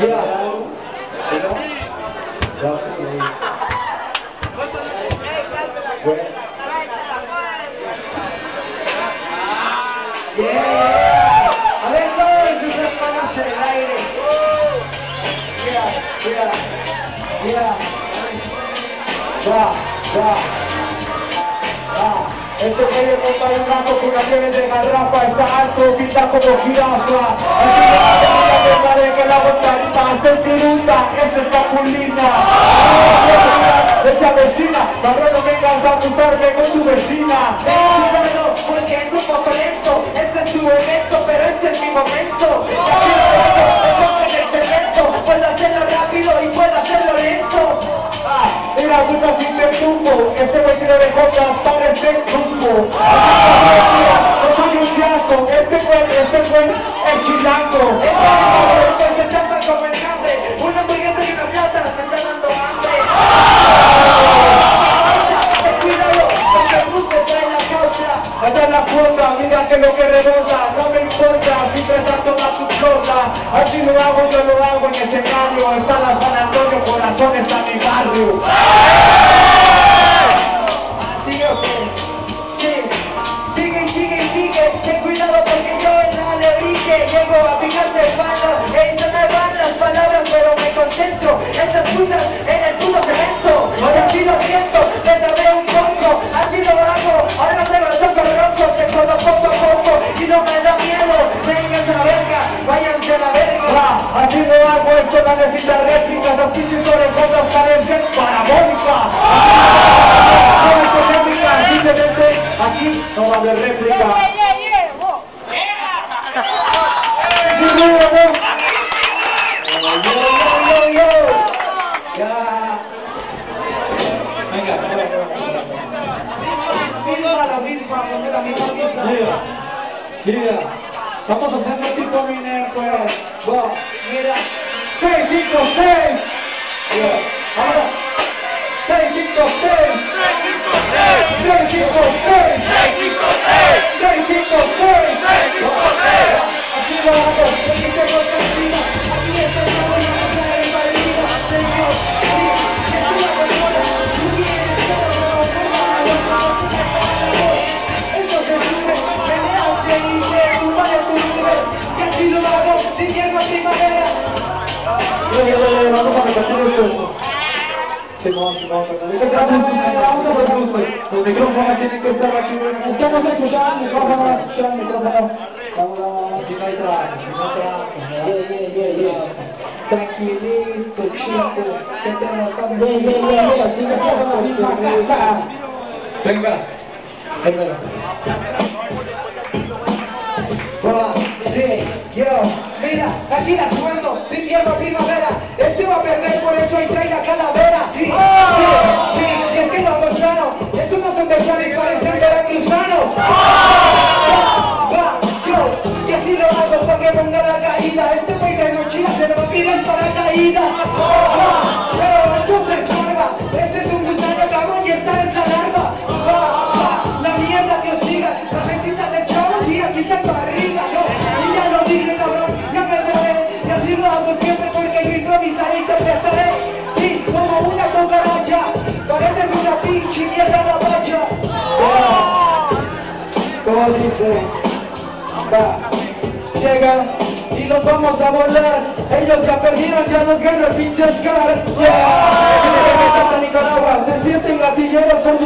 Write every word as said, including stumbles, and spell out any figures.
A ver, todos sus hermanos en el aire. Yeah, yeah, yeah. Va, va, va. Este medio compa de un gato con una nieve de garrafa. Está alto, pinta como jirafa. Así que la de que la botarita se ciruta, esa es capulina. Esa vecina, cabrón, no vengas a apuntarme con tu vecina. No, porque es un poco lento, este es tu evento, pero este es mi momento. Puedo hacerlo rápido y puedo hacerlo lento. Ah, mira, puta sin te tumbo. Este güey tiene de jotas, parece rumbo. No soy un fiasco, este güey, este güey es chilango. Este se trata como el hambre. Una hamburguesa y una plata, me está dando hambre. Ten cuidado, no te busques, trae la causa. Allá en la cuota, mira que lo que rebota, no me importa, si prestas toda tu flota. Así lo hago, yo lo hago en ese barrio. Está la San Antonio, corazones a mi barrio. Sigue, sigue, sigue, sigue, sigue. Ten cuidado porque yo en la alebrique llego a picarte el palo. Ey, no me van las palabras, pero me concentro. Esas putas en el puto cemento. Hoy así lo siento, te tardé un poco. Así lo hago, ahora tengo los ojos rojos. Te jodo poco a poco y no me da miedo. Vengan a la verga, váyanse a la verga. Así lo hago, esto no necesita réplicas. Así si sobre cosas parecen parabólicas. Simplemente aquí no va a haber réplica. Mira, vamos a hacerlo tipo miner, pues. Wow, mira, seis, cinco, seis. Ahora, seis, cinco, seis. seis, cinco, seis. seis, cinco, seis. seis, cinco, seis. seis, cinco, seis. seis, cinco, seis. Así lo hago, aquí tengo tranquila. Aquí estoy, no voy a pasar el partido. Señor, sí, que tú la persona, tú quieres todo, no, no, entonces sube, me le hace y se tumba de tu nivel. Que así lo hago, sin hierba, sin madera. Vamos a repetir esto. Sí, no, sí, no, los micrófonos tienen que estar aquí. Estamos escuchando, micrófono, escuchando, micrófono. Vamos, vamos, aquí no hay trabajo, aquí no hay trabajo. Yeah, yeah, yeah, yeah. Tranquilito, chico, que te notamos. Yeah, yeah, yeah, yeah, así que estamos aquí. Venga, venga. Hola, sí, yo, mira, aquí la sueldo, sin hierba, primavera. Este va a perder, por eso ahí trae la calavera. Sí, sí, sí, y es que no es sano. Estos no son versiones, parecen veracruzanos. Va, yo, y así lo hago para que ponga la caída. Este país de mochila se lo va a tirar para caída. Va, pero entonces salva. Este es un gusano cabrón y está en la larva. Va, va, la mierda que os siga. La mentita de chavos y aquí está para arriba. Y ya lo dije, cabrón, ya me veré. Y así lo hago siempre porque yo improvisaré y te prestaré. Sí, como una cucaracha. Pareces una pinche mierda la bacha. Como dice, va, llega y los vamos a volar. Ellos ya perdieron, ya nos gana el pinche Oscar. Yeah, Nicaragua, se sienten gatilleros, son